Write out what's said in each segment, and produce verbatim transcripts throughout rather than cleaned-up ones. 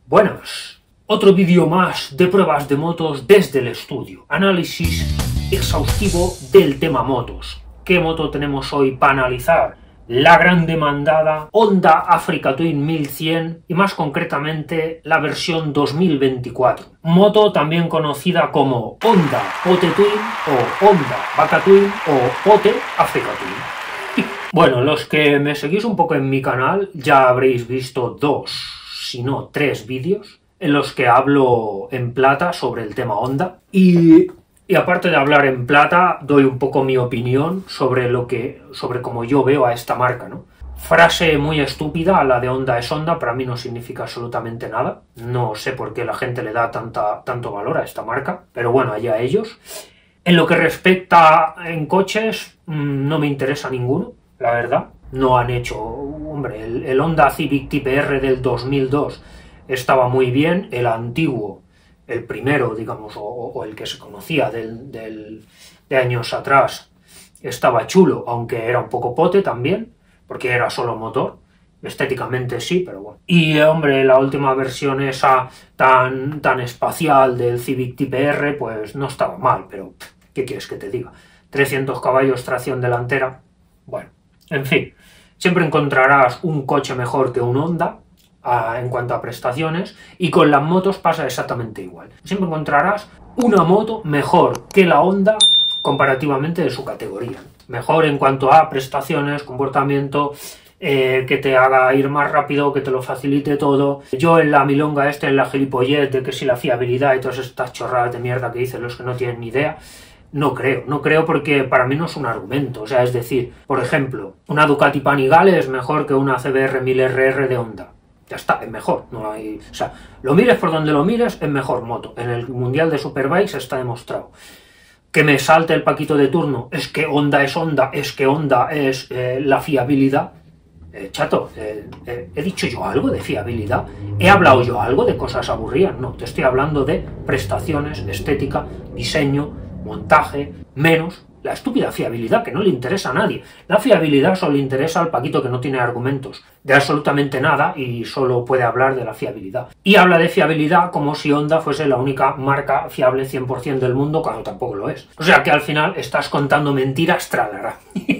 Buenas, otro vídeo más de pruebas de motos desde el estudio. Análisis exhaustivo del tema motos. ¿Qué moto tenemos hoy para analizar? La gran demandada Honda Africa Twin mil cien y más concretamente la versión dos mil veinticuatro. Moto también conocida como Honda Pote Twin o Honda Vaca Twin o Pote Africa Twin. Bueno, los que me seguís un poco en mi canal ya habréis visto dos, si no tres vídeos en los que hablo en plata sobre el tema Honda y, y aparte de hablar en plata doy un poco mi opinión sobre lo que sobre cómo yo veo a esta marca, ¿no? Frase muy estúpida, la de Honda es Honda, para mí no significa absolutamente nada. No sé por qué la gente le da tanta, tanto valor a esta marca, pero bueno, allá ellos. En lo que respecta en coches, no me interesa ninguno, la verdad. No han hecho, hombre, el, el Honda Civic Type R del dos mil dos estaba muy bien, el antiguo, el primero, digamos, o, o el que se conocía del, del, de años atrás, estaba chulo, aunque era un poco pote también, porque era solo motor, estéticamente sí, pero bueno. Y, hombre, la última versión esa tan, tan espacial del Civic Type R, pues no estaba mal, pero ¿qué quieres que te diga? trescientos caballos, tracción delantera, bueno, en fin. Siempre encontrarás un coche mejor que un Honda a, en cuanto a prestaciones, y con las motos pasa exactamente igual. Siempre encontrarás una moto mejor que la Honda comparativamente de su categoría. Mejor en cuanto a prestaciones, comportamiento, eh, que te haga ir más rápido, que te lo facilite todo. Yo en la milonga este, en la gilipollez de que si la fiabilidad y todas estas chorradas de mierda que dicen los que no tienen ni idea, no creo, no creo porque para mí no es un argumento. O sea, es decir, por ejemplo, una Ducati Panigale es mejor que una C B R mil R R de Honda. Ya está, es mejor. No hay, o sea, lo mires por donde lo mires, es mejor moto. En el Mundial de Superbikes está demostrado. Que me salte el paquito de turno, es que Honda es Honda, es que Honda es eh, la fiabilidad. Eh, chato, eh, eh, ¿he dicho yo algo de fiabilidad? ¿He hablado yo algo de cosas aburridas? No, te estoy hablando de prestaciones, estética, diseño, montaje, menos la estúpida fiabilidad, que no le interesa a nadie. La fiabilidad solo le interesa al paquito que no tiene argumentos de absolutamente nada y solo puede hablar de la fiabilidad. Y habla de fiabilidad como si Honda fuese la única marca fiable cien por cien del mundo, cuando tampoco lo es. O sea que al final estás contando mentiras, tralará.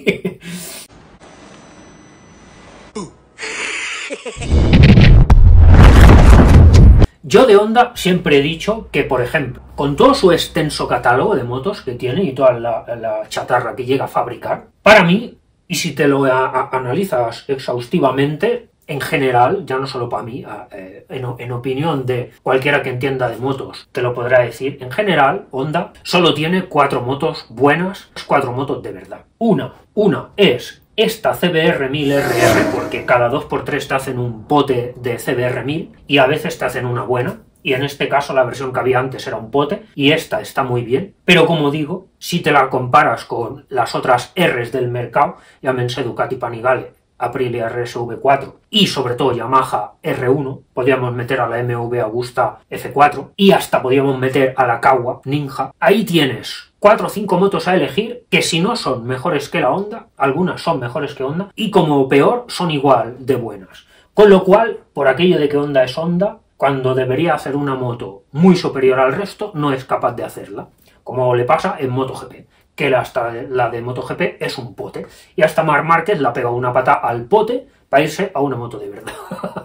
Yo de Honda siempre he dicho que, por ejemplo, con todo su extenso catálogo de motos que tiene y toda la, la chatarra que llega a fabricar, para mí, y si te lo a, a, analizas exhaustivamente, en general, ya no solo para mí, a, eh, en, en opinión de cualquiera que entienda de motos, te lo podrá decir, en general, Honda solo tiene cuatro motos buenas, cuatro motos de verdad. Una, una es esta C B R mil R R, porque cada dos por tres te hacen un pote de C B R mil y a veces te hacen una buena, y en este caso la versión que había antes era un pote, y esta está muy bien, pero como digo, si te la comparas con las otras Rs del mercado, llámense Ducati Panigale, Aprilia R S V cuatro y sobre todo Yamaha R uno, podríamos meter a la M V Agusta F cuatro y hasta podríamos meter a la Kawa Ninja, ahí tienes cuatro o cinco motos a elegir que si no son mejores que la Honda, algunas son mejores que Honda y como peor son igual de buenas. Con lo cual, por aquello de que Honda es Honda, cuando debería hacer una moto muy superior al resto, no es capaz de hacerla, como le pasa en MotoGP, que la, hasta la de MotoGP es un pote, y hasta Marc Márquez la pega una pata al pote para irse a una moto de verdad.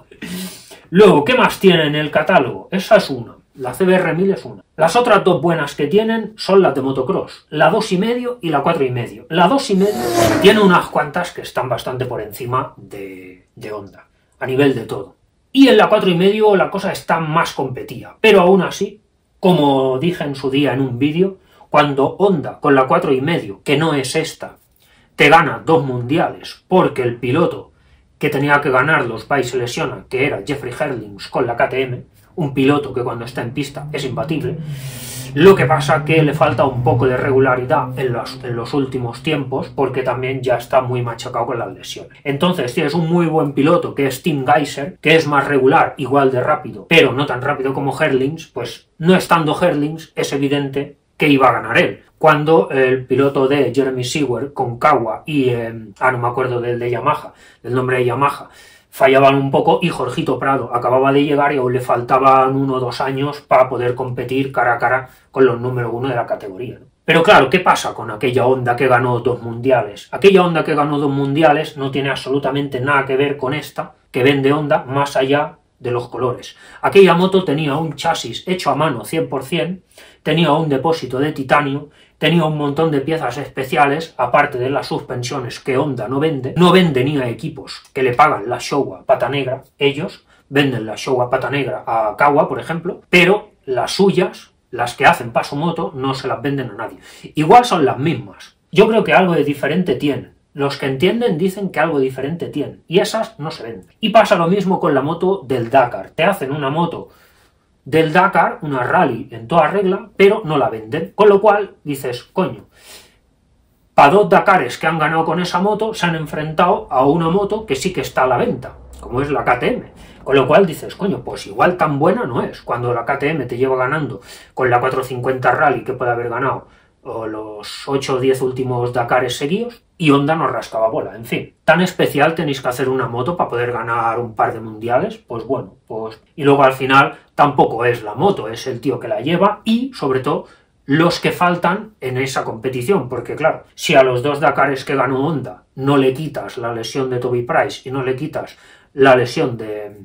Luego, ¿qué más tiene en el catálogo? Esa es una. La C B R mil es una. Las otras dos buenas que tienen son las de motocross, la dos y medio y la cuatro y medio. La dos y medio tiene unas cuantas que están bastante por encima de, de Honda, a nivel de todo. Y en la cuatro y medio la cosa está más competida, pero aún así, como dije en su día en un vídeo, cuando Honda con la cuatro y medio, que no es esta, te gana dos mundiales porque el piloto que tenía que ganarlos va y se lesiona, que era Jeffrey Herlings con la K T M, un piloto que cuando está en pista es imbatible. Lo que pasa que le falta un poco de regularidad en los, en los últimos tiempos, porque también ya está muy machacado con las lesiones. Entonces tienes un muy buen piloto que es Tim Geiser, que es más regular, igual de rápido, pero no tan rápido como Herlings, pues no estando Herlings es evidente que iba a ganar él. Cuando el piloto de Jeremy Seewer con Kawa y, eh, ah, no me acuerdo del de Yamaha, del nombre de Yamaha, fallaban un poco y Jorgito Prado acababa de llegar y aún le faltaban uno o dos años para poder competir cara a cara con los número uno de la categoría, ¿no? Pero claro, ¿qué pasa con aquella Honda que ganó dos mundiales? Aquella Honda que ganó dos mundiales no tiene absolutamente nada que ver con esta que vende Honda más allá de los colores. Aquella moto tenía un chasis hecho a mano cien por cien, tenía un depósito de titanio, tenía un montón de piezas especiales, aparte de las suspensiones que Honda no vende. No vende ni a equipos que le pagan la Showa Pata Negra, ellos venden la Showa Pata Negra a Kawa, por ejemplo, pero las suyas, las que hacen para su moto, no se las venden a nadie. Igual son las mismas. Yo creo que algo de diferente tienen. Los que entienden dicen que algo diferente tienen, y esas no se venden. Y pasa lo mismo con la moto del Dakar. Te hacen una moto del Dakar, una rally en toda regla, pero no la venden. Con lo cual dices, coño, para dos Dakares que han ganado con esa moto, se han enfrentado a una moto que sí que está a la venta, como es la K T M. Con lo cual dices, coño, pues igual tan buena no es. Cuando la K T M te lleva ganando con la cuatrocientos cincuenta Rally, que puede haber ganado o los ocho o diez últimos Dakares seguidos, y Honda no rascaba bola. En fin, tan especial tenéis que hacer una moto para poder ganar un par de mundiales, pues bueno, pues... Y luego al final tampoco es la moto, es el tío que la lleva y, sobre todo, los que faltan en esa competición, porque claro, si a los dos Dakares que ganó Honda no le quitas la lesión de Toby Price y no le quitas la lesión de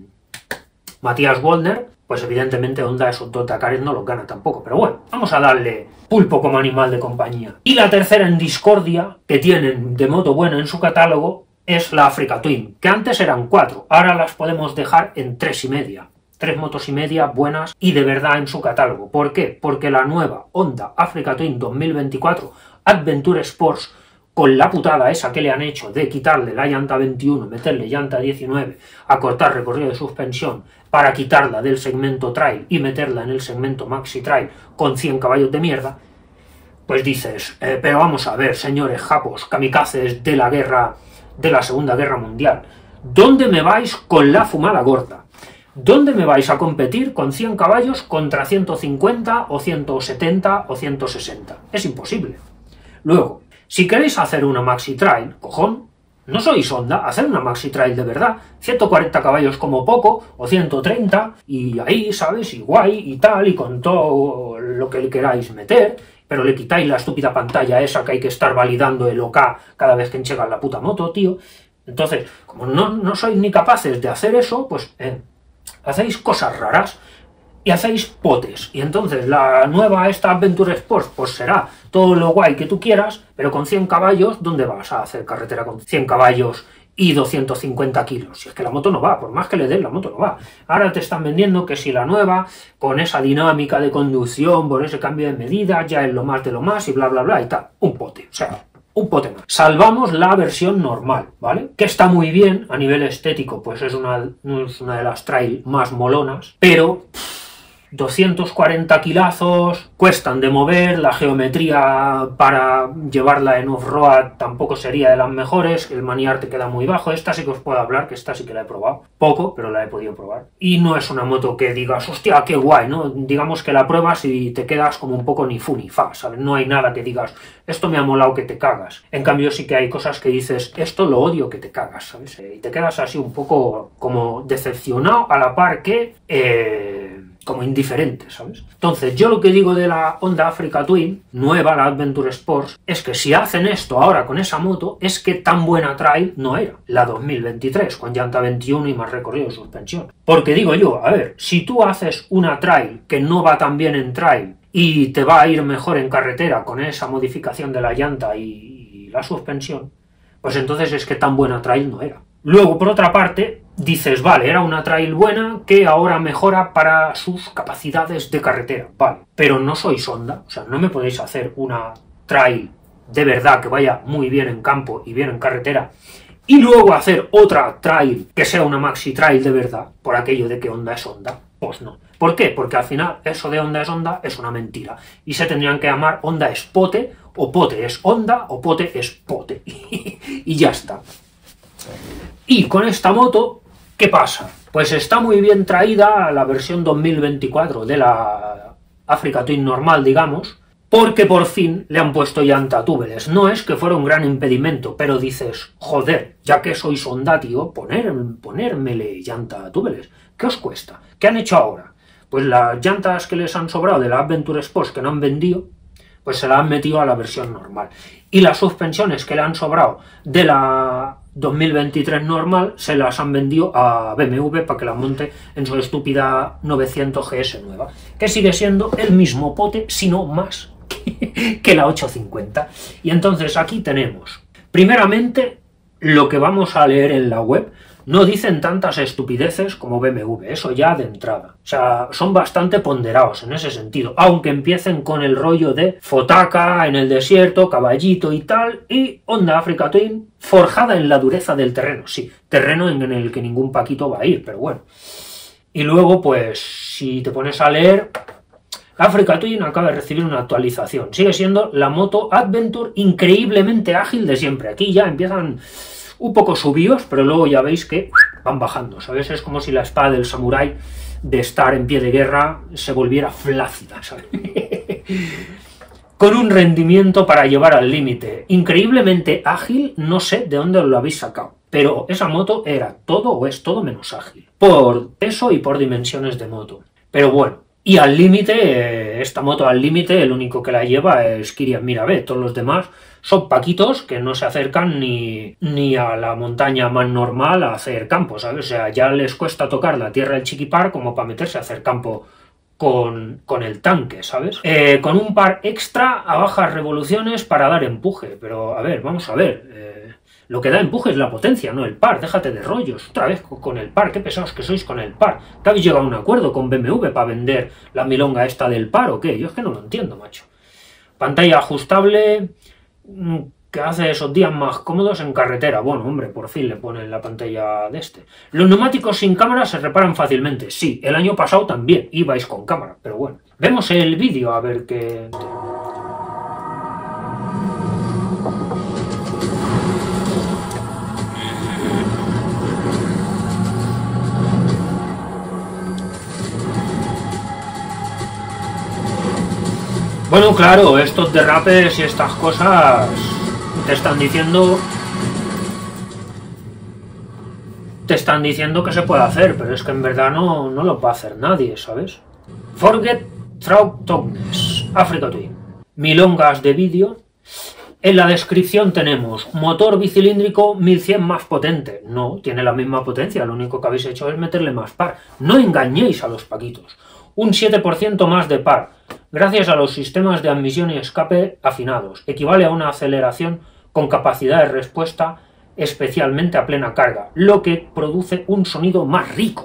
Matthias Waldner, pues evidentemente Honda esos dos Dakares no los gana tampoco. Pero bueno, vamos a darle pulpo como animal de compañía. Y la tercera en discordia que tienen de moto buena en su catálogo es la Africa Twin, que antes eran cuatro, ahora las podemos dejar en tres y media. Tres motos y media buenas y de verdad en su catálogo. ¿Por qué? Porque la nueva Honda Africa Twin dos mil veinticuatro Adventure Sports, con la putada esa que le han hecho de quitarle la llanta veintiuno, meterle llanta diecinueve, acortar recorrido de suspensión para quitarla del segmento trail y meterla en el segmento maxi trail con cien caballos de mierda, pues dices, eh, pero vamos a ver, señores japos, kamikazes de la guerra, de la Segunda Guerra Mundial, ¿dónde me vais con la fumada gorda? ¿Dónde me vais a competir con cien caballos contra ciento cincuenta o ciento setenta o ciento sesenta? Es imposible. Luego, si queréis hacer una maxi trail, cojón, no sois Honda, hacer una maxi trail de verdad, ciento cuarenta caballos como poco, o ciento treinta, y ahí, ¿sabes? Y guay, y tal, y con todo lo que le queráis meter, pero le quitáis la estúpida pantalla esa que hay que estar validando el OK cada vez que enchegan la puta moto, tío. Entonces, como no, no sois ni capaces de hacer eso, pues eh, hacéis cosas raras. Y hacéis potes, y entonces la nueva esta Adventure Sports pues será todo lo guay que tú quieras, pero con cien caballos, ¿dónde vas a hacer carretera con cien caballos y doscientos cincuenta kilos? Si es que la moto no va, por más que le den, la moto no va. Ahora te están vendiendo que si la nueva, con esa dinámica de conducción, por ese cambio de medida, ya es lo más de lo más, y bla bla bla, y tal, un pote, o sea... un pote más. Salvamos la versión normal, ¿vale? Que está muy bien, a nivel estético, pues es una, es una de las trail más molonas, pero... doscientos cuarenta kilazos, cuestan de mover, la geometría para llevarla en off-road tampoco sería de las mejores, el maniar te queda muy bajo. Esta sí que os puedo hablar, que esta sí que la he probado, poco, pero la he podido probar. Y no es una moto que digas, hostia, qué guay, ¿no? Digamos que la pruebas y te quedas como un poco ni fu ni fa, ¿sabes? No hay nada que digas, esto me ha molado que te cagas. En cambio sí que hay cosas que dices, esto lo odio que te cagas, ¿sabes? Y te quedas así un poco como decepcionado a la par que... Eh... como indiferente, ¿sabes? Entonces, yo lo que digo de la Honda Africa Twin, nueva, la Adventure Sports, es que si hacen esto ahora con esa moto, es que tan buena trail no era la dos mil veintitrés, con llanta veintiuno y más recorrido de suspensión. Porque digo yo, a ver, si tú haces una trail que no va tan bien en trail y te va a ir mejor en carretera con esa modificación de la llanta y, y la suspensión, pues entonces es que tan buena trail no era. Luego, por otra parte, dices, vale, era una trail buena que ahora mejora para sus capacidades de carretera, vale, pero no sois Honda, o sea, no me podéis hacer una trail de verdad que vaya muy bien en campo y bien en carretera y luego hacer otra trail que sea una maxi trail de verdad, por aquello de que Honda es Honda. Pues no. ¿Por qué? Porque al final eso de Honda es Honda es una mentira y se tendrían que llamar Honda es Pote, o Pote es Honda, o Pote es Pote y ya está. Y con esta moto, ¿qué pasa? Pues está muy bien traída la versión dos mil veinticuatro de la Africa Twin normal, digamos, porque por fin le han puesto llanta tubeless. No es que fuera un gran impedimento, pero dices, joder, ya que sois onda, tío, poner, ponérmele llanta tubeless. ¿Qué os cuesta? ¿Qué han hecho ahora? Pues las llantas que les han sobrado de la Adventure Sports que no han vendido, pues se la han metido a la versión normal. Y las suspensiones que le han sobrado de la dos mil veintitrés normal se las han vendido a B M W para que la monte en su estúpida novecientos G S nueva, que sigue siendo el mismo pote, sino más que la ochocientos cincuenta. Y entonces aquí tenemos, primeramente, lo que vamos a leer en la web. No dicen tantas estupideces como B M W, eso ya de entrada. O sea, son bastante ponderados en ese sentido, aunque empiecen con el rollo de fotaca en el desierto, caballito y tal, y Honda Africa Twin forjada en la dureza del terreno. Sí, terreno en el que ningún paquito va a ir, pero bueno. Y luego, pues, si te pones a leer, Africa Twin acaba de recibir una actualización. Sigue siendo la moto Adventure increíblemente ágil de siempre. Aquí ya empiezan un poco subidos, pero luego ya veis que van bajando, ¿sabes? Es como si la espada del samurái de estar en pie de guerra se volviera flácida, ¿sabes? Con un rendimiento para llevar al límite. Increíblemente ágil, no sé de dónde lo habéis sacado, pero esa moto era todo o es todo menos ágil, por peso y por dimensiones de moto. Pero bueno, y al límite, esta moto al límite, el único que la lleva es Kirian Mirabe, todos los demás son paquitos que no se acercan ni, ni a la montaña más normal a hacer campo, ¿sabes? O sea, ya les cuesta tocar la tierra del Chiquipar como para meterse a hacer campo con, con el tanque, ¿sabes? Eh, con un par extra a bajas revoluciones para dar empuje, pero a ver, vamos a ver, eh, lo que da empuje es la potencia, no el par, déjate de rollos, otra vez con el par, qué pesados que sois con el par, ¿te habéis llegado a un acuerdo con B M W para vender la milonga esta del par o qué? Yo es que no lo entiendo, macho. Pantalla ajustable que hace esos días más cómodos en carretera. Bueno, hombre, por fin le ponen la pantalla de este. Los neumáticos sin cámara se reparan fácilmente. Sí, el año pasado también ibais con cámara, pero bueno. Vemos el vídeo a ver qué... Bueno, claro, estos derrapes y estas cosas te están diciendo... Te están diciendo que se puede hacer, pero es que en verdad no, no lo va a hacer nadie, ¿sabes? Forget Through Toughness, Africa Twin. Milongas de vídeo. En la descripción tenemos motor bicilíndrico mil cien más potente. No, tiene la misma potencia, lo único que habéis hecho es meterle más par. No engañéis a los paquitos. Un siete por ciento más de par, gracias a los sistemas de admisión y escape afinados. Equivale a una aceleración con capacidad de respuesta especialmente a plena carga, lo que produce un sonido más rico.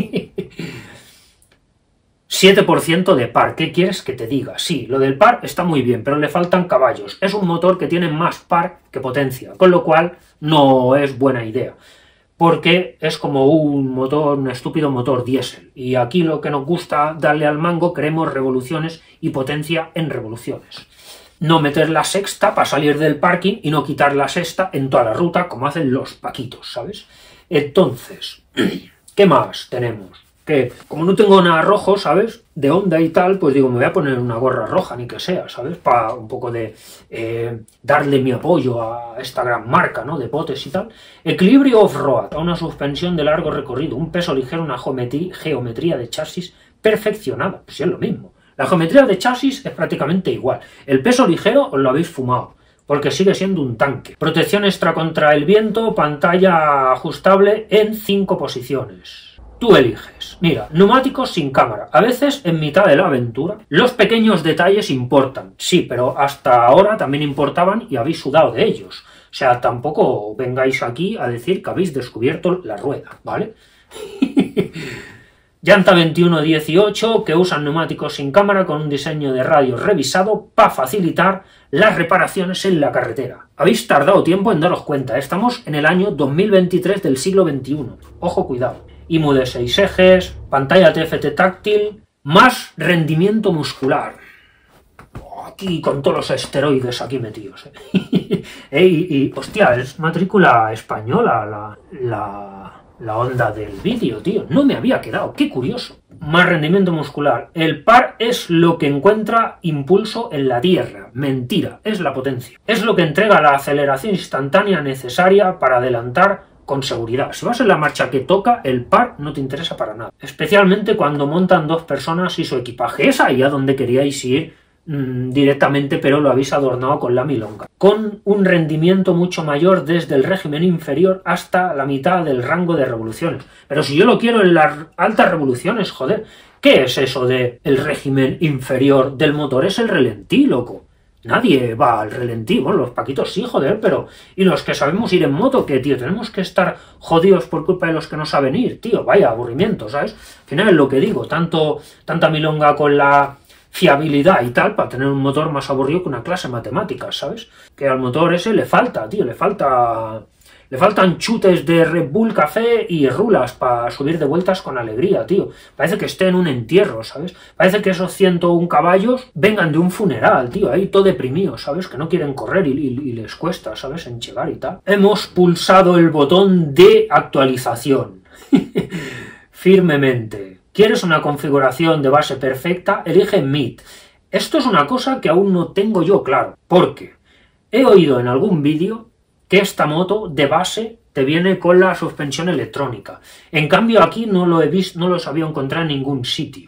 siete por ciento de par, ¿qué quieres que te diga? Sí, lo del par está muy bien, pero le faltan caballos. Es un motor que tiene más par que potencia, con lo cual no es buena idea. Porque es como un motor, un estúpido motor diésel. Y aquí lo que nos gusta darle al mango, queremos revoluciones y potencia en revoluciones. No meter la sexta para salir del parking y no quitar la sexta en toda la ruta, como hacen los paquitos, ¿sabes? Entonces, ¿qué más tenemos? Que como no tengo nada rojo, ¿sabes? De Honda y tal, pues digo, me voy a poner una gorra roja, ni que sea, ¿sabes? Para un poco de eh, darle mi apoyo a esta gran marca, ¿no? De potes y tal. Equilibrio off-road, a una suspensión de largo recorrido, un peso ligero, una geometría, geometría de chasis perfeccionada. Pues sí, es lo mismo. La geometría de chasis es prácticamente igual. El peso ligero os lo habéis fumado, porque sigue siendo un tanque. Protección extra contra el viento, pantalla ajustable en cinco posiciones. Tú eliges. Mira, neumáticos sin cámara. A veces, en mitad de la aventura, los pequeños detalles importan. Sí, pero hasta ahora también importaban y habéis sudado de ellos. O sea, tampoco vengáis aquí a decir que habéis descubierto la rueda, ¿vale? Llanta veintiuno dieciocho, que usan neumáticos sin cámara con un diseño de radio revisado para facilitar las reparaciones en la carretera. Habéis tardado tiempo en daros cuenta, estamos en el año dos mil veintitrés del siglo veintiuno. Ojo, cuidado. I M U de seis ejes, pantalla T F T táctil, más rendimiento muscular. Aquí con todos los esteroides aquí metidos. ¿eh? y, y, hostia, es matrícula española la, la, la onda del vídeo, tío. No me había quedado, qué curioso. más rendimiento muscular. El par es lo que encuentra impulso en la tierra. Mentira, es la potencia. Es lo que entrega la aceleración instantánea necesaria para adelantar con seguridad. Si vas en la marcha que toca, el par no te interesa para nada. Especialmente cuando montan dos personas y su equipaje. Es ahí a donde queríais ir mmm, directamente, pero lo habéis adornado con la milonga. Con un rendimiento mucho mayor desde el régimen inferior hasta la mitad del rango de revoluciones. Pero si yo lo quiero en las altas revoluciones, joder, ¿qué es eso de el régimen inferior del motor? Es el relentí, loco. Nadie va al relentí, bueno, los paquitos sí, joder, pero... Y los que sabemos ir en moto, ¿qué, tío? Tenemos que estar jodidos por culpa de los que no saben ir, tío, vaya aburrimiento, ¿sabes? Al final es lo que digo, tanto, tanta milonga con la fiabilidad y tal, para tener un motor más aburrido que una clase de matemáticas, ¿sabes? Que al motor ese le falta, tío, le falta... Le faltan chutes de Red Bull, café y rulas para subir de vueltas con alegría, tío. Parece que esté en un entierro, ¿sabes? Parece que esos ciento uno caballos vengan de un funeral, tío, ahí todo deprimido, ¿sabes? Que no quieren correr y, y, y les cuesta, ¿sabes? Enchegar y tal. Hemos pulsado el botón de actualización. Firmemente. ¿Quieres una configuración de base perfecta? Elige M I T. Esto es una cosa que aún no tengo yo claro, porque he oído en algún vídeo que esta moto de base te viene con la suspensión electrónica. En cambio aquí no lo he visto, no lo sabía encontrar en ningún sitio.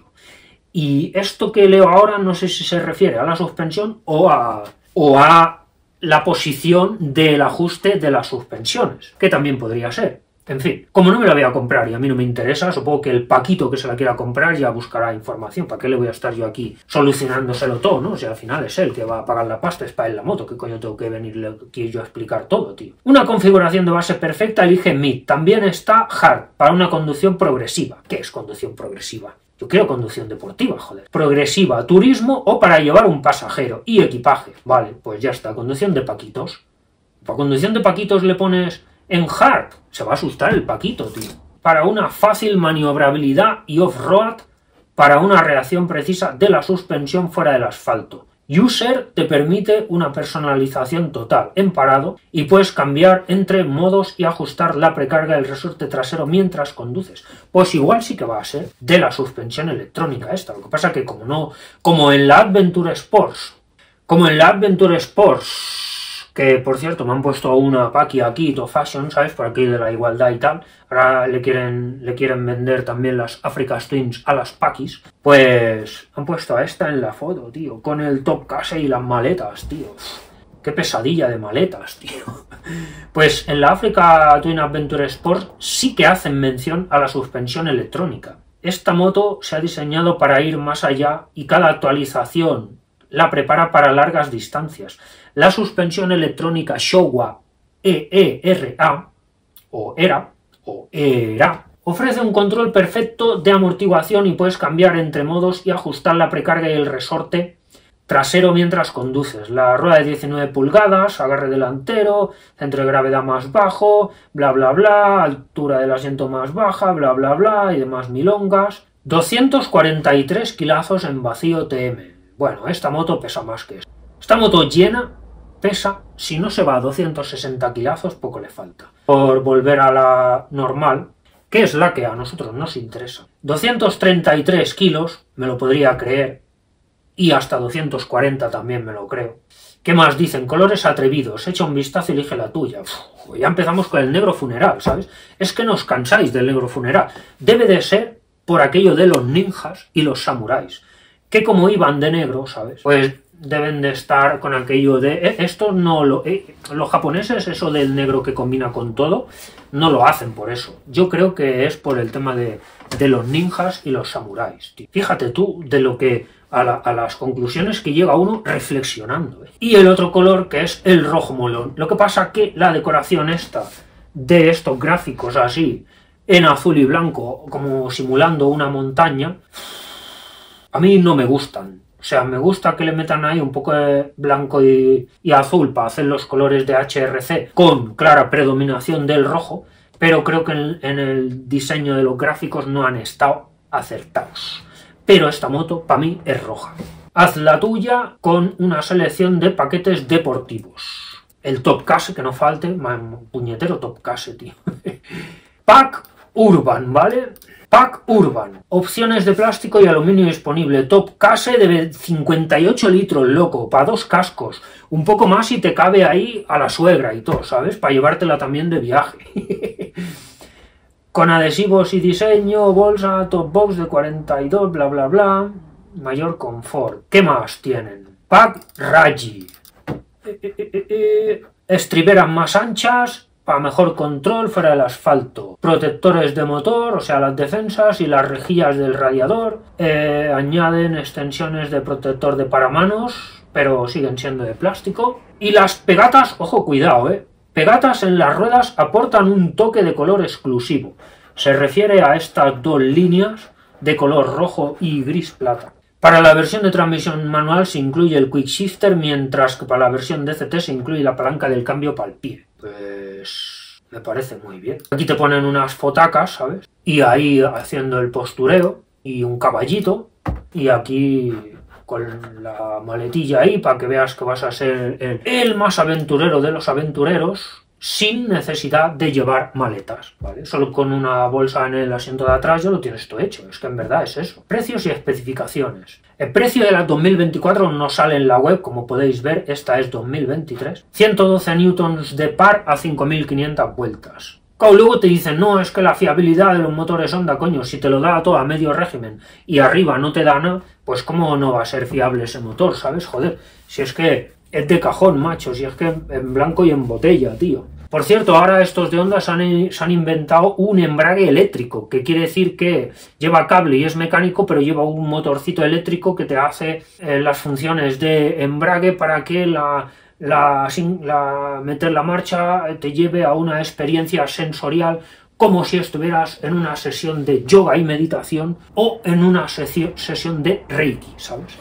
Y esto que leo ahora no sé si se refiere a la suspensión o a, o a la posición del ajuste de las suspensiones, que también podría ser. En fin, como no me la voy a comprar y a mí no me interesa, supongo que el Paquito que se la quiera comprar ya buscará información. ¿Para qué le voy a estar yo aquí solucionándoselo todo, no? O sea, al final es él que va a pagar la pasta, es para él la moto. ¿Qué coño tengo que venirle aquí yo a explicar todo, tío? Una configuración de base perfecta, elige M I T. También está Hard, para una conducción progresiva. ¿Qué es conducción progresiva? Yo quiero conducción deportiva, joder. Progresiva, turismo o para llevar un pasajero y equipaje. Vale, pues ya está, conducción de Paquitos. Para conducción de Paquitos le pones... En Hard, se va a asustar el Paquito, tío. Para una fácil maniobrabilidad y off-road, para una reacción precisa de la suspensión fuera del asfalto. User te permite una personalización total en parado y puedes cambiar entre modos y ajustar la precarga del resorte trasero mientras conduces. Pues igual sí que va a ser de la suspensión electrónica esta. Lo que pasa que como no, como en la Adventure Sports, como en la Adventure Sports, que por cierto me han puesto una Paqui aquí, To Fashion, ¿sabes? Por aquí de la igualdad y tal. Ahora le quieren, le quieren vender también las Africa Twins a las Paquis. Pues han puesto a esta en la foto, tío. Con el top case y las maletas, tío. Qué pesadilla de maletas, tío. Pues en la Africa Twin Adventure Sport sí que hacen mención a la suspensión electrónica. Esta moto se ha diseñado para ir más allá y cada actualización la prepara para largas distancias. La suspensión electrónica Showa E E R A, o ERA, o ERA, ofrece un control perfecto de amortiguación y puedes cambiar entre modos y ajustar la precarga y el resorte trasero mientras conduces. La rueda de diecinueve pulgadas, agarre delantero, centro de gravedad más bajo, bla bla bla, altura del asiento más baja, bla bla bla y demás milongas. doscientos cuarenta y tres kilazos en vacío T M. Bueno, esta moto pesa más que eso. Esta moto llena pesa, si no se va a doscientos sesenta kilazos, poco le falta. Por volver a la normal, que es la que a nosotros nos interesa. doscientos treinta y tres kilos, me lo podría creer, y hasta doscientos cuarenta también me lo creo. ¿Qué más dicen? Colores atrevidos, echa un vistazo y elige la tuya. Uf, ya empezamos con el negro funeral, ¿sabes? Es que nos cansáis del negro funeral. Debe de ser por aquello de los ninjas y los samuráis, que como iban de negro, ¿sabes? Pues deben de estar con aquello de... Eh, esto no lo... Eh, los japoneses, eso del negro que combina con todo, no lo hacen por eso. Yo creo que es por el tema de, de los ninjas y los samuráis, tío. Fíjate tú de lo que... A, la, a las conclusiones que llega uno reflexionando. ¿eh? Y el otro color que es el rojo molón. Lo que pasa que la decoración esta de estos gráficos así en azul y blanco, como simulando una montaña, a mí no me gustan. O sea, me gusta que le metan ahí un poco de blanco y, y azul para hacer los colores de H R C con clara predominación del rojo, pero creo que en, en el diseño de los gráficos no han estado acertados. Pero esta moto, para mí, es roja. Haz la tuya con una selección de paquetes deportivos. El top case, que no falte, man, puñetero top case, tío. Pack Urban, ¿vale? Pack Urban. Opciones de plástico y aluminio disponible. Top case de cincuenta y ocho litros, loco, para dos cascos. Un poco más y te cabe ahí a la suegra y todo, ¿sabes? Para llevártela también de viaje. Con adhesivos y diseño, bolsa, top box de cuarenta y dos, bla, bla, bla. Mayor confort. ¿Qué más tienen? Pack Raji. Eh, eh, eh, eh. Estriberas más anchas, para mejor control fuera del asfalto. Protectores de motor, o sea, las defensas y las rejillas del radiador. Eh, añaden extensiones de protector de paramanos, pero siguen siendo de plástico. Y las pegatas, ojo, cuidado, eh. Pegatas en las ruedas aportan un toque de color exclusivo. Se refiere a estas dos líneas de color rojo y gris plata. Para la versión de transmisión manual se incluye el Quick Shifter, mientras que para la versión D C T se incluye la palanca del cambio para el pie. Pues me parece muy bien. Aquí te ponen unas fotacas, ¿sabes? Y ahí haciendo el postureo y un caballito. Y aquí con la maletilla ahí para que veas que vas a ser el, el más aventurero de los aventureros, sin necesidad de llevar maletas, ¿vale? Solo con una bolsa en el asiento de atrás ya lo tienes todo hecho, es que en verdad es eso. Precios y especificaciones. El precio de la dos mil veinticuatro no sale en la web, como podéis ver, esta es dos mil veintitrés. ciento doce newtons de par a cinco mil quinientas vueltas. Claro, luego te dicen, no, es que la fiabilidad de los motores Honda, coño, si te lo da todo a medio régimen y arriba no te da nada, pues cómo no va a ser fiable ese motor, ¿sabes? Joder, si es que es de cajón, macho, si es que en blanco y en botella, tío. Por cierto, ahora estos de Honda se han, se han inventado un embrague eléctrico, que quiere decir que lleva cable y es mecánico, pero lleva un motorcito eléctrico que te hace eh, las funciones de embrague para que la... La, la, meter la marcha te lleve a una experiencia sensorial como si estuvieras en una sesión de yoga y meditación o en una sesión de Reiki, ¿sabes?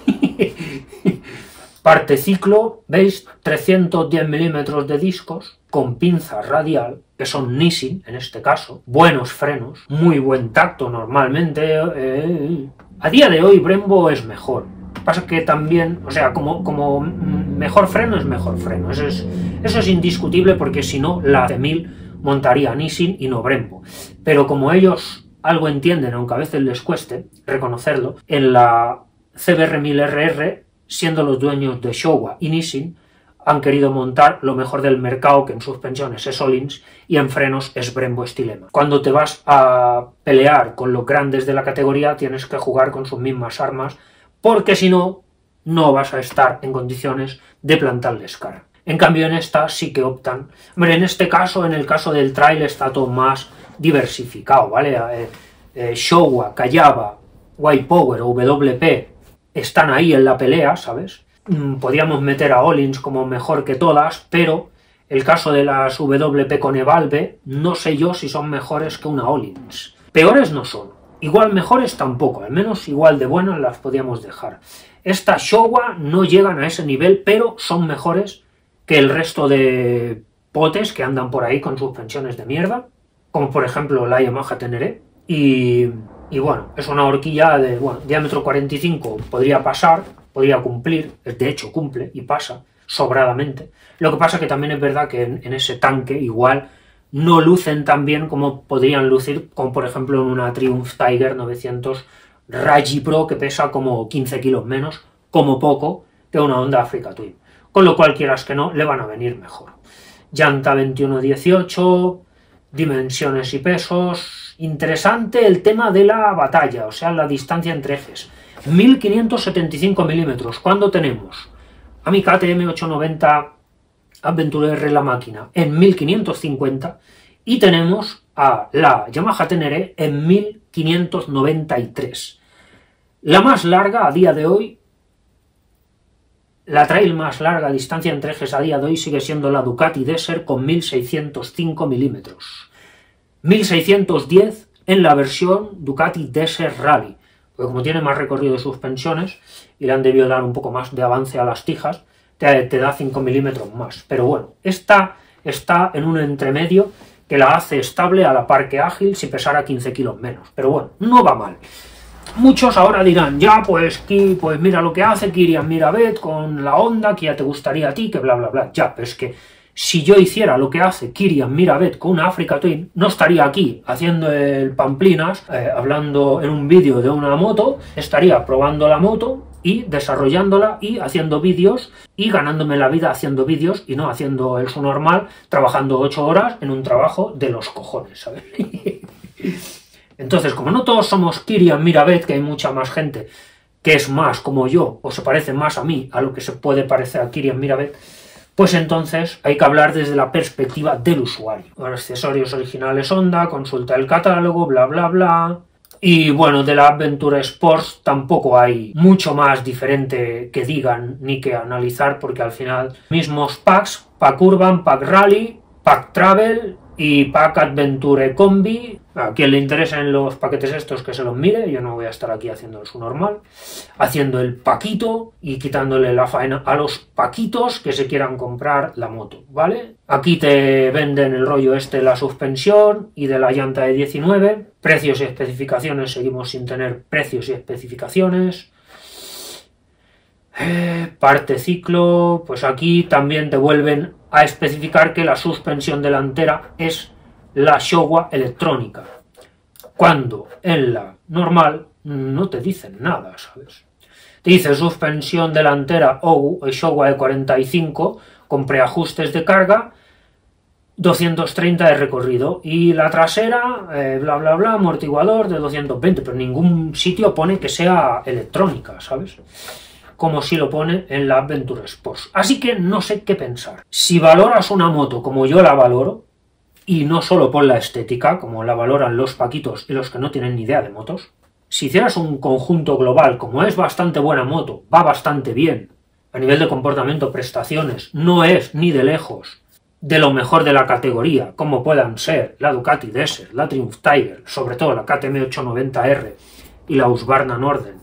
Parte ciclo, ¿veis? trescientos diez milímetros de discos con pinza radial, que son Nissin en este caso, buenos frenos, muy buen tacto normalmente. Eh, a día de hoy Brembo es mejor. Pasa que también, o sea, como, como mejor freno es mejor freno, eso es, eso es indiscutible, porque si no, la C mil montaría Nissin y no Brembo. Pero como ellos algo entienden, aunque a veces les cueste reconocerlo, en la C B R mil R R, siendo los dueños de Showa y Nissin, han querido montar lo mejor del mercado, que en suspensiones es Öhlins y en frenos es Brembo Stilema. Cuando te vas a pelear con los grandes de la categoría, tienes que jugar con sus mismas armas, porque si no, no vas a estar en condiciones de plantarles cara. En cambio, en esta sí que optan... Hombre, en este caso, en el caso del trail, está todo más diversificado, ¿vale? Eh, eh, Showa, Kayaba, White Power o W P están ahí en la pelea, ¿sabes? Mm, podríamos meter a Öhlins como mejor que todas, pero el caso de las W P con Evalve, no sé yo si son mejores que una Öhlins. Peores no son. Igual mejores tampoco, al menos igual de buenas las podíamos dejar. Estas Showa no llegan a ese nivel, pero son mejores que el resto de potes que andan por ahí con suspensiones de mierda, como por ejemplo la Yamaha Tenere. Y, y bueno, es una horquilla de bueno, diámetro cuarenta y cinco, podría pasar, podría cumplir, de hecho cumple y pasa sobradamente. Lo que pasa que también es verdad que en, en ese tanque igual no lucen tan bien como podrían lucir, como por ejemplo en una Triumph Tiger novecientos Raji Pro, que pesa como quince kilos menos, como poco, que una Honda Africa Twin. Con lo cual, quieras que no, le van a venir mejor. Llanta veintiuno dieciocho, dimensiones y pesos. Interesante el tema de la batalla, o sea, la distancia entre ejes. mil quinientos setenta y cinco milímetros. ¿Cuándo tenemos? A mi K T M ochocientos noventa Adventure R la máquina en mil quinientos cincuenta y tenemos a la Yamaha Tenere en mil quinientos noventa y tres. La más larga a día de hoy, la trail más larga distancia entre ejes a día de hoy sigue siendo la Ducati Desert con mil seiscientos cinco milímetros. mil seiscientos diez en la versión Ducati Desert Rally, porque como tiene más recorrido de suspensiones y le han debido dar un poco más de avance a las tijas, Te, te da cinco milímetros más, pero bueno, esta está en un entremedio que la hace estable a la par que ágil si pesara quince kilos menos, pero bueno, no va mal. Muchos ahora dirán, ya pues, pues mira lo que hace Kirian Mirabet con la Honda, que ya te gustaría a ti, que bla bla bla, ya, pero es que Si yo hiciera lo que hace Kirian Miravet con una Africa Twin, no estaría aquí haciendo el pamplinas, eh, hablando en un vídeo de una moto, estaría probando la moto y desarrollándola y haciendo vídeos y ganándome la vida haciendo vídeos y no haciendo el su normal, trabajando ocho horas en un trabajo de los cojones, ¿sabes? Entonces, como no todos somos Kirian Miravet, que hay mucha más gente que es más como yo, o se parece más a mí, a lo que se puede parecer a Kirian Miravet, pues entonces hay que hablar desde la perspectiva del usuario. Los accesorios originales Honda, consulta el catálogo, bla bla bla. Y bueno, de la Adventure Sports tampoco hay mucho más diferente que digan ni que analizar, porque al final mismos packs, Pack Urban, Pack Rally, Pack Travel y Pack Adventure Combi. A quien le interesen los paquetes estos que se los mire, yo no voy a estar aquí haciendo el su normal, haciendo el paquito y quitándole la faena a los paquitos que se quieran comprar la moto, ¿vale? Aquí te venden el rollo este de la suspensión y de la llanta de diecinueve, precios y especificaciones, seguimos sin tener precios y especificaciones. Eh, parte ciclo, pues aquí también te vuelven a especificar que la suspensión delantera es la Showa electrónica, cuando en la normal no te dicen nada, ¿sabes? Te dice suspensión delantera O U Showa E cuarenta y cinco con preajustes de carga, doscientos treinta de recorrido, y la trasera, eh, bla bla bla, amortiguador de doscientos veinte, pero en ningún sitio pone que sea electrónica, ¿sabes? Como si lo pone en la Adventure Sports. Así que no sé qué pensar. Si valoras una moto como yo la valoro, y no solo por la estética, como la valoran los paquitos y los que no tienen ni idea de motos, si hicieras un conjunto global, como es bastante buena moto, va bastante bien, a nivel de comportamiento, prestaciones, no es ni de lejos de lo mejor de la categoría, como puedan ser la Ducati Desert, la Triumph Tiger, sobre todo la K T M ochocientos noventa R y la Husqvarna Norden,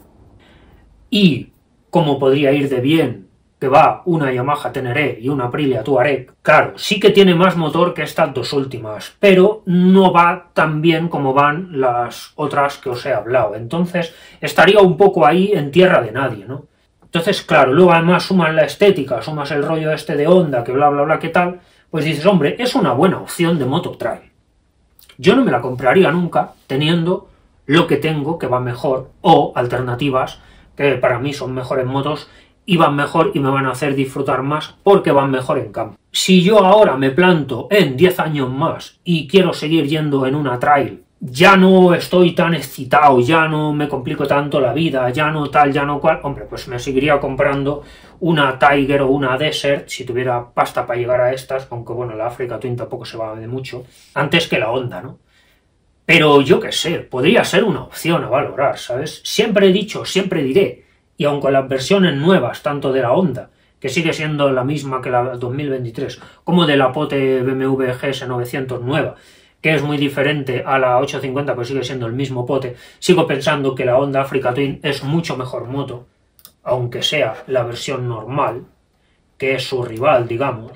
y como podría ir de bien que va una Yamaha Teneré y una Aprilia Touareg, claro, sí que tiene más motor que estas dos últimas, pero no va tan bien como van las otras que os he hablado. Entonces estaría un poco ahí en tierra de nadie, ¿no? Entonces, claro, luego además sumas la estética, sumas el rollo este de Honda, que bla bla bla, ¿qué tal? Pues dices, hombre, es una buena opción de moto trail. Yo no me la compraría nunca teniendo lo que tengo, que va mejor, o alternativas, que para mí son mejores motos, y van mejor y me van a hacer disfrutar más porque van mejor en campo. Si yo ahora me planto en diez años más y quiero seguir yendo en una trail, ya no estoy tan excitado, ya no me complico tanto la vida, ya no tal, ya no cual, hombre, pues me seguiría comprando una Tiger o una Desert, si tuviera pasta para llegar a estas, aunque bueno, la Africa Twin tampoco se va de mucho, antes que la Honda, ¿no? Pero yo qué sé, podría ser una opción a valorar, ¿sabes? Siempre he dicho, siempre diré, y aun con las versiones nuevas, tanto de la Honda, que sigue siendo la misma que la dos mil veintitrés, como de la Pote B M W G S novecientos nueva, que es muy diferente a la ochocientos cincuenta, pero sigue siendo el mismo pote, sigo pensando que la Honda Africa Twin es mucho mejor moto, aunque sea la versión normal, que es su rival, digamos.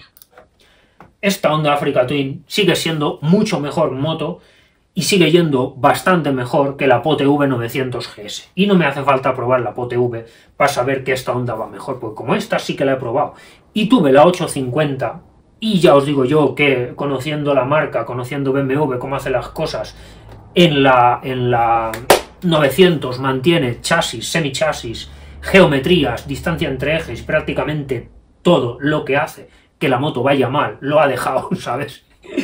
Esta Honda Africa Twin sigue siendo mucho mejor moto, y sigue yendo bastante mejor que la Pote V novecientos G S. Y no me hace falta probar la Pote V para saber que esta Honda va mejor, porque como esta sí que la he probado. Y tuve la ochocientos cincuenta, y ya os digo yo que conociendo la marca, conociendo B M W, cómo hace las cosas, en la, en la novecientos mantiene chasis, semi-chasis, geometrías, distancia entre ejes, prácticamente todo lo que hace que la moto vaya mal, lo ha dejado, ¿sabes?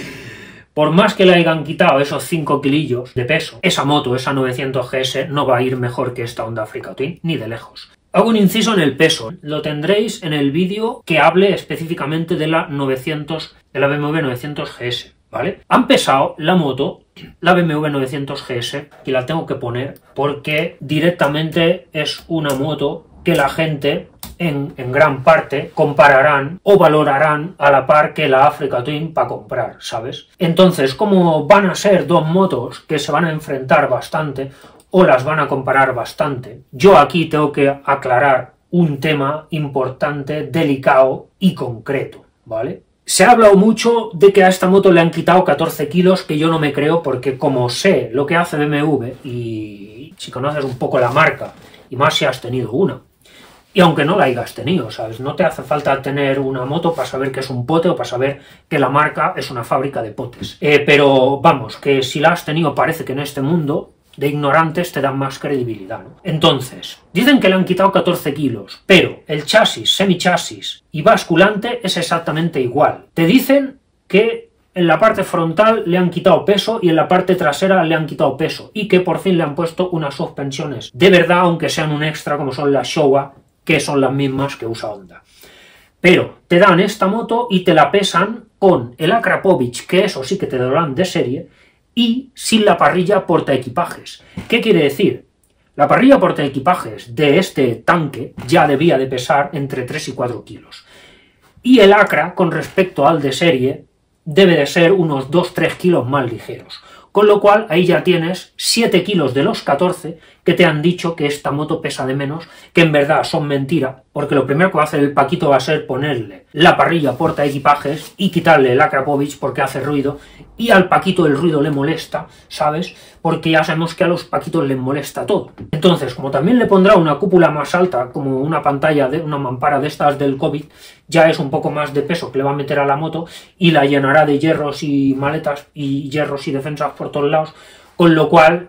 Por más que le hayan quitado esos cinco kilillos de peso, esa moto, esa novecientos G S, no va a ir mejor que esta Honda Africa Twin, ni de lejos. Hago un inciso en el peso, lo tendréis en el vídeo que hable específicamente de la novecientos, de la B M W novecientos G S, ¿vale? Han pesado la moto, la B M W novecientos G S, y la tengo que poner porque directamente es una moto que la gente en, en gran parte compararán o valorarán a la par que la Africa Twin para comprar, ¿sabes? Entonces, como van a ser dos motos que se van a enfrentar bastante o las van a comparar bastante, yo aquí tengo que aclarar un tema importante, delicado y concreto, ¿vale? Se ha hablado mucho de que a esta moto le han quitado catorce kilos, que yo no me creo, porque como sé lo que hace B M W, y si conoces un poco la marca, y más si has tenido una, Y aunque no la hayas tenido, ¿sabes? No te hace falta tener una moto para saber que es un pote o para saber que la marca es una fábrica de potes. Eh, pero vamos, que si la has tenido parece que en este mundo de ignorantes te dan más credibilidad, ¿no? Entonces, dicen que le han quitado catorce kilos, pero el chasis, semichasis y basculante es exactamente igual. Te dicen que en la parte frontal le han quitado peso y en la parte trasera le han quitado peso y que por fin le han puesto unas suspensiones de verdad, aunque sean un extra como son las Showa, que son las mismas que usa Honda. Pero te dan esta moto y te la pesan con el Akrapovic, que eso sí que te darán de serie, y sin la parrilla portaequipajes. ¿Qué quiere decir? La parrilla portaequipajes de este tanque ya debía de pesar entre tres y cuatro kilos. Y el Acra, con respecto al de serie, debe de ser unos dos a tres kilos más ligeros. Con lo cual, ahí ya tienes siete kilos de los catorce que te han dicho que esta moto pesa de menos, que en verdad son mentira, porque lo primero que va a hacer el Paquito va a ser ponerle la parrilla porta equipajes y quitarle el Akrapovic porque hace ruido, y al Paquito el ruido le molesta, ¿sabes? Porque ya sabemos que a los Paquitos les molesta todo. Entonces, como también le pondrá una cúpula más alta, como una pantalla, de una mampara de estas del COVID, ya es un poco más de peso que le va a meter a la moto y la llenará de hierros y maletas y hierros y defensas por todos lados, con lo cual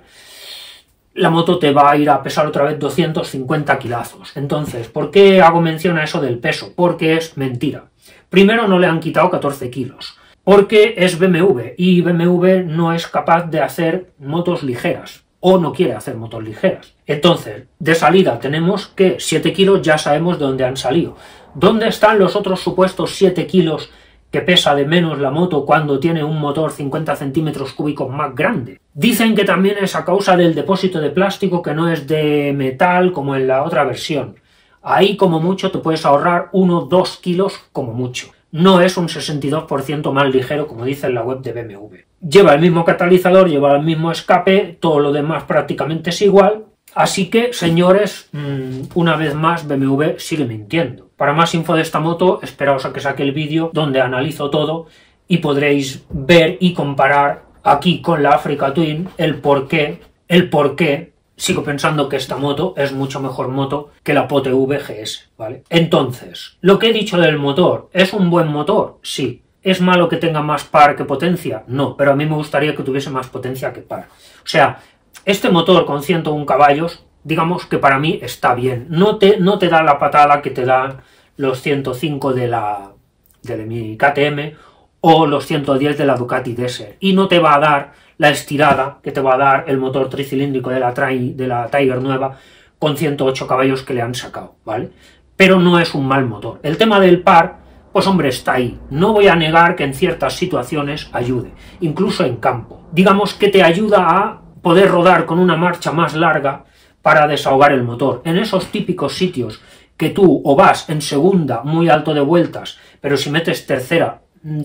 la moto te va a ir a pesar otra vez doscientos cincuenta kilazos. Entonces, ¿por qué hago mención a eso del peso? Porque es mentira. Primero, no le han quitado catorce kilos, porque es B M W, y B M W no es capaz de hacer motos ligeras, o no quiere hacer motos ligeras. Entonces, de salida tenemos que siete kilos ya sabemos de dónde han salido. ¿Dónde están los otros supuestos siete kilos que pesa de menos la moto cuando tiene un motor cincuenta centímetros cúbicos más grande? Dicen que también es a causa del depósito de plástico, que no es de metal como en la otra versión. Ahí como mucho te puedes ahorrar uno o dos kilos como mucho. No es un sesenta y dos por ciento más ligero como dice en la web de B M W. Lleva el mismo catalizador, lleva el mismo escape, todo lo demás prácticamente es igual. Así que, señores, una vez más B M W sigue mintiendo. Para más info de esta moto, esperaos a que saque el vídeo donde analizo todo y podréis ver y comparar aquí con la Africa Twin el por qué, el por qué sigo pensando que esta moto es mucho mejor moto que la P O T V G S, ¿vale? Entonces, lo que he dicho del motor, ¿es un buen motor? Sí. ¿Es malo que tenga más par que potencia? No, pero a mí me gustaría que tuviese más potencia que par. O sea, este motor con ciento uno caballos, digamos que para mí está bien. No te, no te da la patada que te dan los ciento cinco de la, de mi K T M o los ciento diez de la Ducati Desert. Y no te va a dar la estirada que te va a dar el motor tricilíndrico de la, Tri, de la Tiger nueva con ciento ocho caballos que le han sacado, ¿vale? Pero no es un mal motor. El tema del par, pues hombre, está ahí. No voy a negar que en ciertas situaciones ayude, incluso en campo. Digamos que te ayuda a poder rodar con una marcha más larga para desahogar el motor. En esos típicos sitios que tú o vas en segunda muy alto de vueltas, pero si metes tercera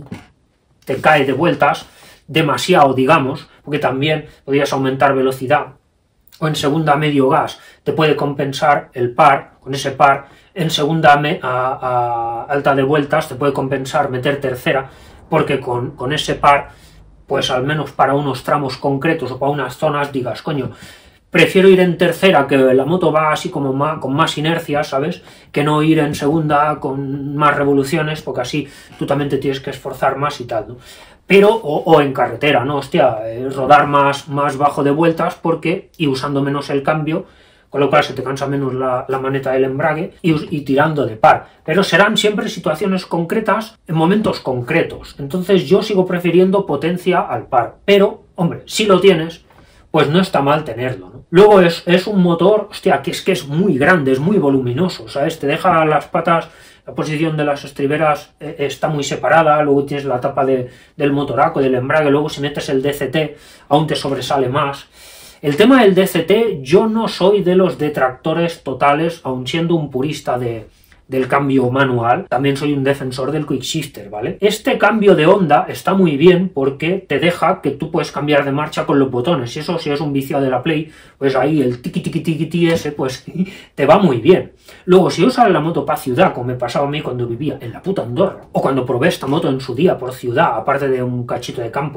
te cae de vueltas demasiado, digamos, porque también podrías aumentar velocidad, o en segunda medio gas te puede compensar el par, con ese par, en segunda me, a, a alta de vueltas te puede compensar meter tercera, porque con, con ese par, pues al menos para unos tramos concretos o para unas zonas digas, coño, prefiero ir en tercera, que la moto va así como más, con más inercia, ¿sabes? Que no ir en segunda con más revoluciones, porque así tú también te tienes que esforzar más y tal, ¿no? Pero, o, o en carretera, ¿no? Hostia, eh, rodar más, más bajo de vueltas porque, y usando menos el cambio, con lo cual se te cansa menos la, la maneta del embrague y, y tirando de par. Pero serán siempre situaciones concretas, en momentos concretos. Entonces yo sigo prefiriendo potencia al par. Pero, hombre, si lo tienes, pues no está mal tenerlo, ¿no? Luego es, es un motor, hostia, que es que es muy grande, es muy voluminoso, ¿sabes? Te deja las patas, la posición de las estriberas eh, está muy separada, luego tienes la tapa de, del motoraco, del embrague, luego si metes el D C T aún te sobresale más. El tema del D C T, yo no soy de los detractores totales, aun siendo un purista de... del cambio manual, también soy un defensor del quick shifter, ¿vale? Este cambio de onda está muy bien porque te deja que tú puedes cambiar de marcha con los botones, y eso si es un vicio de la Play, pues ahí el tiki tiki tiki tiki ese, pues te va muy bien. Luego, si usas la moto para ciudad, como me pasaba a mí cuando vivía en la puta Andorra, o cuando probé esta moto en su día por ciudad, aparte de un cachito de campo,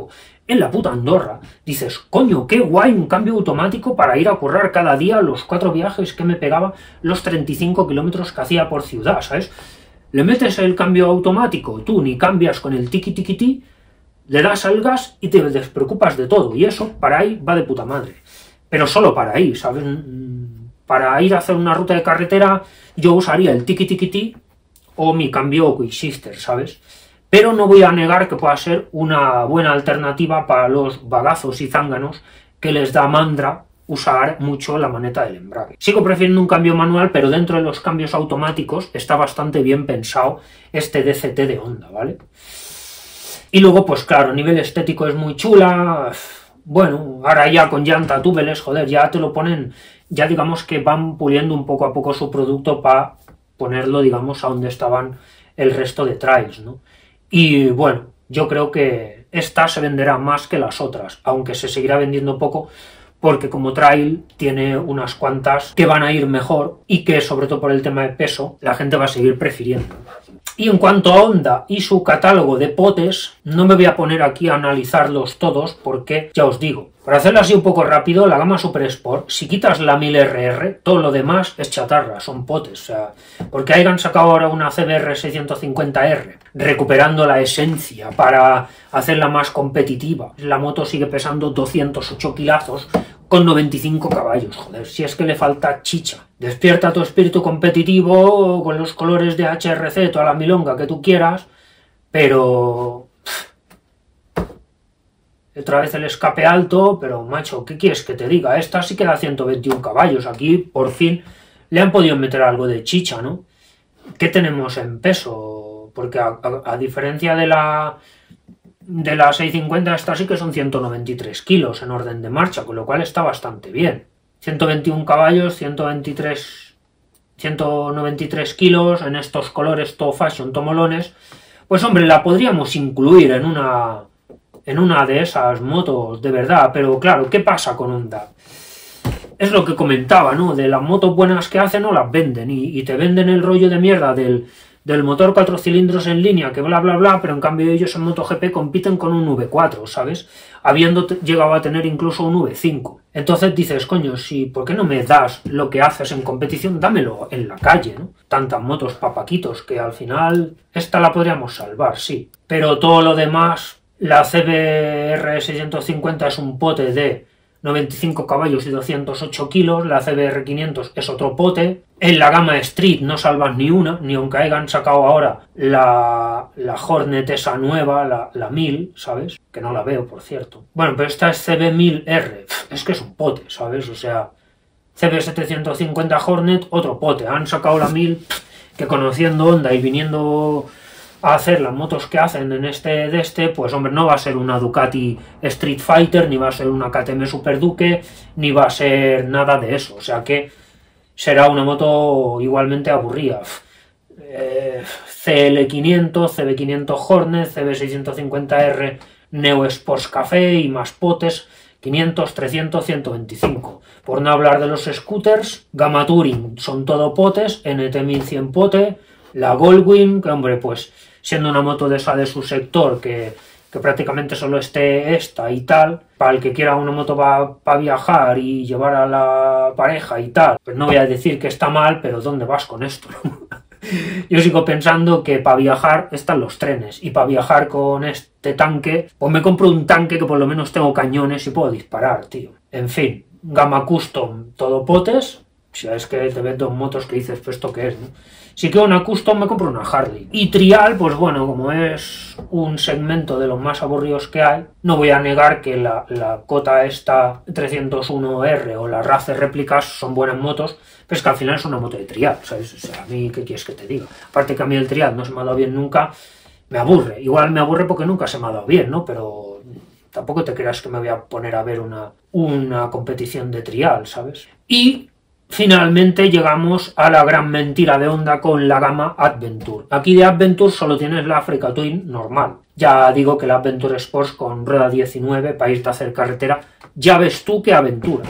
en la puta Andorra. Dices, coño, qué guay un cambio automático para ir a currar cada día los cuatro viajes que me pegaba, los treinta y cinco kilómetros que hacía por ciudad, ¿sabes? Le metes el cambio automático, tú ni cambias con el tiki tiki ti, le das al gas y te despreocupas de todo, y eso para ahí va de puta madre. Pero solo para ahí, ¿sabes? Para ir a hacer una ruta de carretera yo usaría el tiki tiki ti o mi cambio Quick Shifter, ¿sabes? Pero no voy a negar que pueda ser una buena alternativa para los bagazos y zánganos que les da mandra usar mucho la maneta del embrague. Sigo prefiriendo un cambio manual, pero dentro de los cambios automáticos está bastante bien pensado este D C T de Honda, ¿vale? Y luego, pues claro, a nivel estético es muy chula. Bueno, ahora ya con llanta tubeless, joder, ya te lo ponen, ya digamos que van puliendo un poco a poco su producto para ponerlo, digamos, a donde estaban el resto de trails, ¿no? Y bueno, yo creo que esta se venderá más que las otras, aunque se seguirá vendiendo poco, porque como trail tiene unas cuantas que van a ir mejor y que, sobre todo por el tema de peso, la gente va a seguir prefiriendo. Y en cuanto a Honda y su catálogo de potes, no me voy a poner aquí a analizarlos todos porque, ya os digo, para hacerlo así un poco rápido, la gama Super Sport, si quitas la mil R R, todo lo demás es chatarra, son potes, o sea, porque hayan sacado ahora una C B R seiscientos cincuenta R, recuperando la esencia para hacerla más competitiva. La moto sigue pesando doscientos ocho kilazos con noventa y cinco caballos, joder, si es que le falta chicha. Despierta tu espíritu competitivo con los colores de H R C, toda la milonga que tú quieras, pero... Otra vez el escape alto, pero macho, ¿qué quieres que te diga? Esta sí que da ciento veintiún caballos, aquí por fin le han podido meter algo de chicha, ¿no? ¿Qué tenemos en peso? Porque a, a, a diferencia de la... de la seiscientos cincuenta, esta sí que son ciento noventa y tres kilos en orden de marcha, con lo cual está bastante bien. ciento veintiún caballos, ciento veintitrés, ciento noventa y tres kilos, en estos colores todo fashion, tomolones. Pues hombre, la podríamos incluir en una, en una de esas motos de verdad, pero claro, ¿qué pasa con Honda? Es lo que comentaba, ¿no? De las motos buenas que hacen no las venden, y, y te venden el rollo de mierda del... del motor cuatro cilindros en línea, que bla bla bla, pero en cambio ellos en MotoGP compiten con un V cuatro, ¿sabes? Habiendo llegado a tener incluso un V cinco. Entonces dices, coño, si, ¿por qué no me das lo que haces en competición? Dámelo en la calle, ¿no? Tantas motos papaquitos, que al final esta la podríamos salvar, sí. Pero todo lo demás, la C B R seiscientos cincuenta es un pote de noventa y cinco caballos y doscientos ocho kilos, la C B R quinientos es otro pote, en la gama Street no salvan ni una, ni aunque hayan sacado ahora la, la Hornet esa nueva, la, la mil, ¿sabes? Que no la veo, por cierto. Bueno, pero esta es C B mil R, es que es un pote, ¿sabes? O sea, C B setecientos cincuenta Hornet, otro pote, han sacado la mil, que conociendo Honda y viniendo a hacer las motos que hacen en este de este, pues hombre, no va a ser una Ducati Street Fighter, ni va a ser una K T M Super Duke, ni va a ser nada de eso, o sea que será una moto igualmente aburrida. Eh, C L quinientos, C B quinientos Hornet, C B seiscientos cincuenta R Neo Sports Café y más potes, quinientos, trescientos, ciento veinticinco. Por no hablar de los scooters, gama Touring son todo potes, N T mil cien pote, la Goldwing, que hombre, pues siendo una moto de esa de su sector, que, que prácticamente solo esté esta y tal, para el que quiera una moto para pa viajar y llevar a la pareja y tal, pues no voy a decir que está mal, pero ¿dónde vas con esto? Yo sigo pensando que para viajar están los trenes, y para viajar con este tanque, pues me compro un tanque que por lo menos tengo cañones y puedo disparar, tío. En fin, gama custom, todo potes. Si es que te ves dos motos que dices, pues esto qué es, ¿no? Si quiero una custom me compro una Harley. Y trial, pues bueno, como es un segmento de los más aburridos que hay, no voy a negar que la, la Kota esta trescientos uno R o la Racer réplicas son buenas motos, pero es que al final es una moto de trial, ¿sabes? O sea, a mí, ¿qué quieres que te diga? Aparte que a mí el trial no se me ha dado bien nunca, me aburre. Igual me aburre porque nunca se me ha dado bien, ¿no? Pero tampoco te creas que me voy a poner a ver una, una competición de trial, ¿sabes? Y finalmente llegamos a la gran mentira de Honda con la gama Adventure. Aquí de Adventure solo tienes la Africa Twin normal. Ya digo que la Adventure Sports con rueda diecinueve para irte a hacer carretera, ya ves tú qué aventura.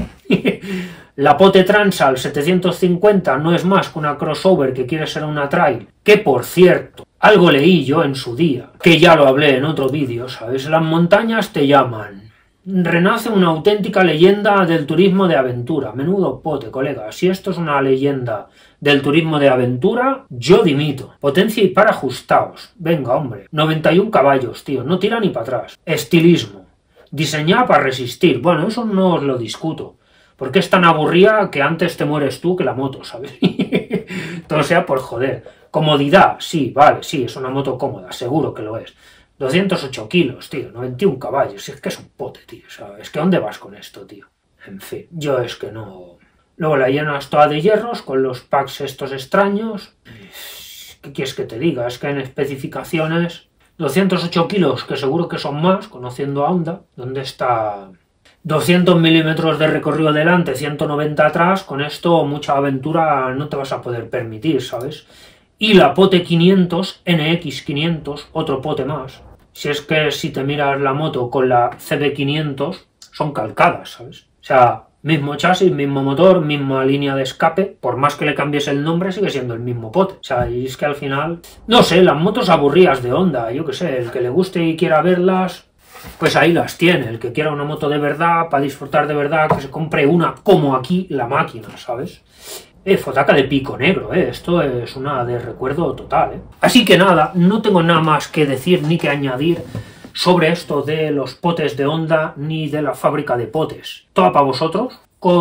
La Pote Transal setecientos cincuenta no es más que una crossover que quiere ser una trail, que por cierto, Algo leí yo en su día, que ya lo hablé en otro vídeo, ¿sabes? Las montañas te llaman. Renace una auténtica leyenda del turismo de aventura. Menudo pote, colega. Si esto es una leyenda del turismo de aventura, yo dimito. Potencia y par ajustados. Venga, hombre. noventa y un caballos, tío. No tira ni para atrás. Estilismo. Diseñada para resistir. Bueno, eso no os lo discuto. Porque es tan aburrida que antes te mueres tú que la moto, ¿sabes? Todo sea por joder. Comodidad. Sí, vale, sí, es una moto cómoda. Seguro que lo es. doscientos ocho kilos, tío, noventa y un caballos, es que es un pote, tío, ¿sabes? Que ¿dónde vas con esto, tío? En fin, yo es que no... Luego la llenas toda de hierros con los packs estos extraños. ¿Qué quieres que te diga? Es que en especificaciones doscientos ocho kilos, que seguro que son más, conociendo a Honda, ¿dónde está? doscientos milímetros de recorrido delante, ciento noventa atrás, con esto mucha aventura no te vas a poder permitir, ¿sabes? Y la Pote quinientos, N X quinientos, otro pote más. Si es que si te miras la moto con la C B quinientos, son calcadas, ¿sabes? O sea, mismo chasis, mismo motor, misma línea de escape, por más que le cambies el nombre, sigue siendo el mismo pote. O sea, y es que al final, no sé, las motos aburridas de Honda, yo qué sé, el que le guste y quiera verlas, pues ahí las tiene. El que quiera una moto de verdad, para disfrutar de verdad, que se compre una como aquí la máquina, ¿sabes? Eh, fotaca de pico negro, eh, esto es una de recuerdo total, eh. Así que nada, no tengo nada más que decir ni que añadir sobre esto de los potes de Honda ni de la fábrica de potes. Todo para vosotros,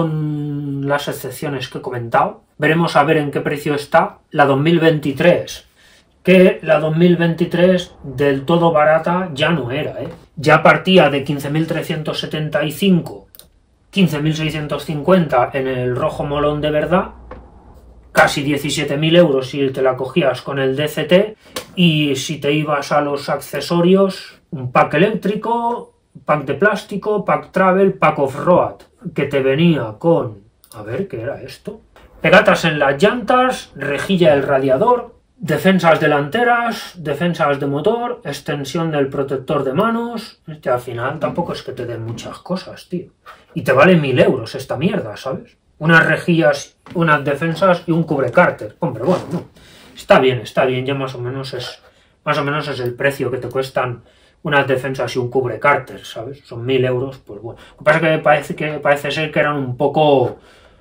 con las excepciones que he comentado. Veremos a ver en qué precio está la dos mil veintitrés, que la dos mil veintitrés del todo barata ya no era, eh. Ya partía de quince mil trescientos setenta y cinco, quince mil seiscientos cincuenta en el rojo molón de verdad, casi diecisiete mil euros si te la cogías con el D C T, y si te ibas a los accesorios, un pack eléctrico, pack de plástico, pack travel, pack off-road, que te venía con, a ver, ¿qué era esto? Pegatas en las llantas, rejilla del radiador, defensas delanteras, defensas de motor, extensión del protector de manos. Este al final tampoco es que te den muchas cosas, tío. Y te vale mil euros esta mierda, ¿sabes? Unas rejillas, unas defensas y un cubrecárter. Hombre, bueno, no. Está bien, está bien, ya más o menos es más o menos es el precio que te cuestan unas defensas y un cubrecárter, ¿sabes? Son mil euros, pues bueno. Lo que pasa es que parece, que parece ser que eran un poco...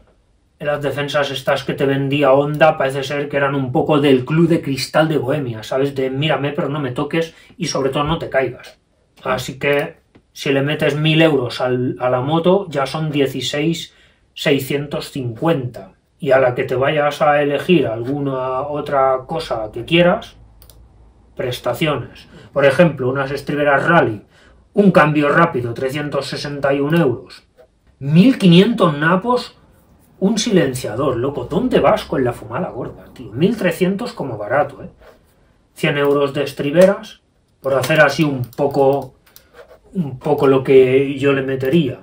Las defensas estas que te vendía Honda parece ser que eran un poco del Club de Cristal de Bohemia, ¿sabes? De mírame pero no me toques y sobre todo no te caigas. Así que si le metes mil euros al, a la moto ya son dieciséis mil seiscientos cincuenta. Y a la que te vayas a elegir alguna otra cosa que quieras, prestaciones. Por ejemplo, unas estriberas rally, un cambio rápido, trescientos sesenta y un euros. mil quinientos napos, un silenciador, loco. ¿Dónde vas con la fumada gorda, tío? mil trescientos como barato, ¿eh? cien euros de estriberas, por hacer así un poco, un poco lo que yo le metería.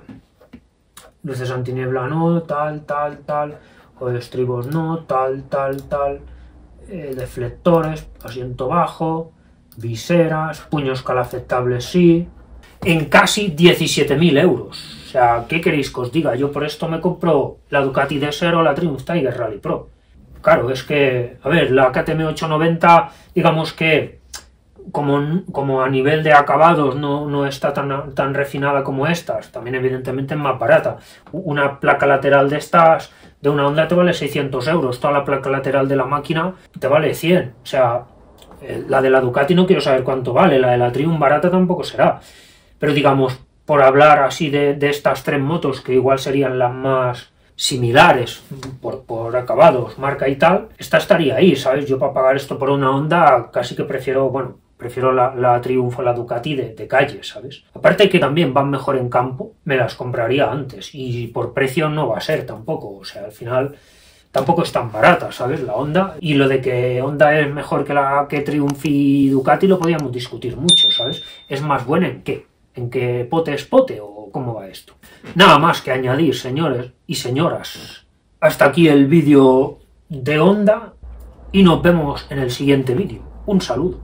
Luces antiniebla no, tal, tal, tal. O estribos no, tal, tal, tal. Eh, deflectores, asiento bajo, viseras, puños calafectables sí. En casi diecisiete mil euros. O sea, ¿qué queréis que os diga? Yo por esto me compro la Ducati Desert o la Triumph Tiger Rally Pro. Claro, es que, a ver, la K T M ochocientos noventa, digamos que como, como a nivel de acabados no, no está tan, tan refinada como estas, también evidentemente es más barata. Una placa lateral de estas, de una Honda te vale seiscientos euros, toda la placa lateral de la máquina te vale cien. O sea, la de la Ducati no quiero saber cuánto vale, la de la Triumph barata tampoco será. Pero digamos, por hablar así de, de estas tres motos, que igual serían las más similares por, por acabados, marca y tal, esta estaría ahí, ¿sabes? Yo para pagar esto por una Honda casi que prefiero, bueno, prefiero la, la Triumph o la Ducati de, de calle, ¿sabes? Aparte que también van mejor en campo, me las compraría antes, y por precio no va a ser tampoco, o sea, al final tampoco es tan barata, ¿sabes? La Honda, y lo de que Honda es mejor que la que Triumph y Ducati lo podíamos discutir mucho, ¿sabes? ¿Es más buena en qué? ¿En qué pote es pote o cómo va esto? Nada más que añadir, señores y señoras. Hasta aquí el vídeo de Honda y nos vemos en el siguiente vídeo. Un saludo.